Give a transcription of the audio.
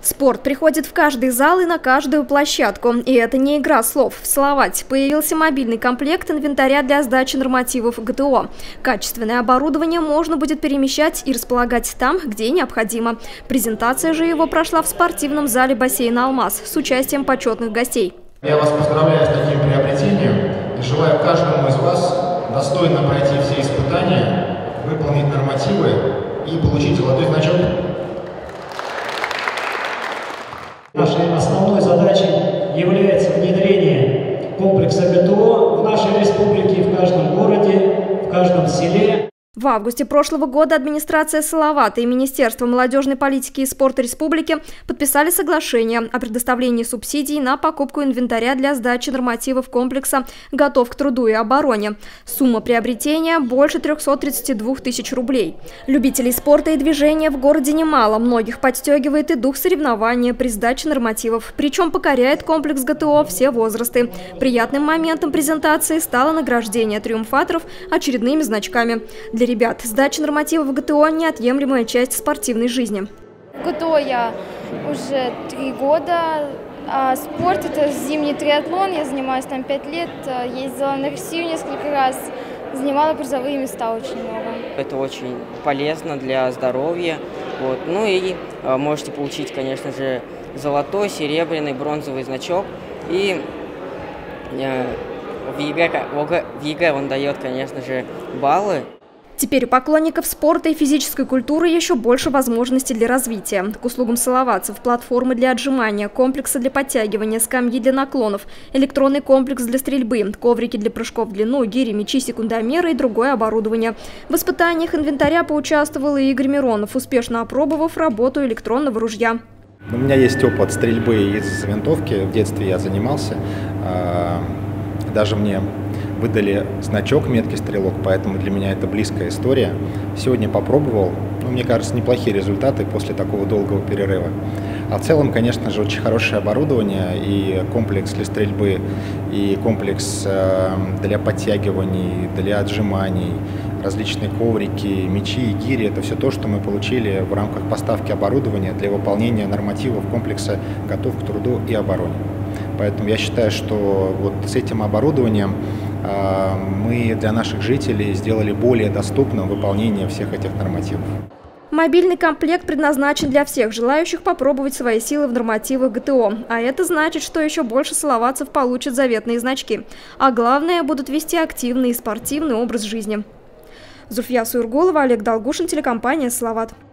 Спорт приходит в каждый зал и на каждую площадку. И это не игра слов. В Салавате появился мобильный комплект инвентаря для сдачи нормативов ГТО. Качественное оборудование можно будет перемещать и располагать там, где необходимо. Презентация же его прошла в спортивном зале бассейна «Алмаз» с участием почетных гостей. Я вас поздравляю с таким приобретением и желаю каждому из вас достойно пройти все испытания, выполнить нормативы и получить золотой значок. Нашей основной задачей является внедрение комплекса ГТО в нашей республике, в каждом городе, в каждом селе. В августе прошлого года администрация Салавата и Министерство молодежной политики и спорта республики подписали соглашение о предоставлении субсидий на покупку инвентаря для сдачи нормативов комплекса «Готов к труду и обороне». Сумма приобретения больше 332 тысяч рублей. Любителей спорта и движения в городе немало. Многих подстегивает и дух соревнования при сдаче нормативов. Причем покоряет комплекс ГТО все возрасты. Приятным моментом презентации стало награждение триумфаторов очередными значками. Для ребят сдача нормативов ГТО – неотъемлемая часть спортивной жизни. В ГТО я уже 3 года. А спорт – это зимний триатлон. Я занимаюсь там 5 лет. Ездила на Россию несколько раз. Занимала призовые места очень много. Это очень полезно для здоровья. Вот. Ну и можете получить, конечно же, золотой, серебряный, бронзовый значок. И в ЕГЭ он дает, конечно же, баллы. Теперь у поклонников спорта и физической культуры еще больше возможностей для развития. К услугам салаватцев платформы для отжимания, комплексы для подтягивания, скамьи для наклонов, электронный комплекс для стрельбы, коврики для прыжков в длину, гири, мячи, секундомеры и другое оборудование. В испытаниях инвентаря поучаствовал и Игорь Миронов, успешно опробовав работу электронного ружья. У меня есть опыт стрельбы из винтовки. В детстве я занимался. Даже мне выдали значок «Меткий стрелок», поэтому для меня это близкая история. Сегодня попробовал, мне кажется, неплохие результаты после такого долгого перерыва. А в целом, конечно же, очень хорошее оборудование, и комплекс для стрельбы, и комплекс для подтягиваний, для отжиманий, различные коврики, мячи и гири – это все то, что мы получили в рамках поставки оборудования для выполнения нормативов комплекса «Готов к труду и обороне». Поэтому я считаю, что вот с этим оборудованием мы для наших жителей сделали более доступным выполнение всех этих нормативов. Мобильный комплект предназначен для всех желающих попробовать свои силы в нормативах ГТО. А это значит, что еще больше салаватцев получат заветные значки. А главное, будут вести активный и спортивный образ жизни. Зульфия Суйргулова, Олег Долгушин, телекомпания «Салават».